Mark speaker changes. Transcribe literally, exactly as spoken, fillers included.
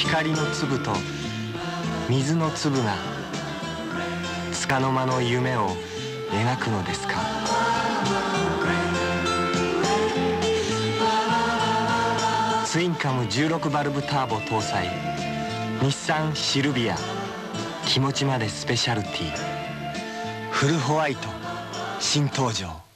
Speaker 1: 光の粒と水の粒が束の間の夢を描くのですか。ツインカムじゅうろくバルブターボ搭載日産シルビア、気持ちまでスペシャルティフルホワイト新登場。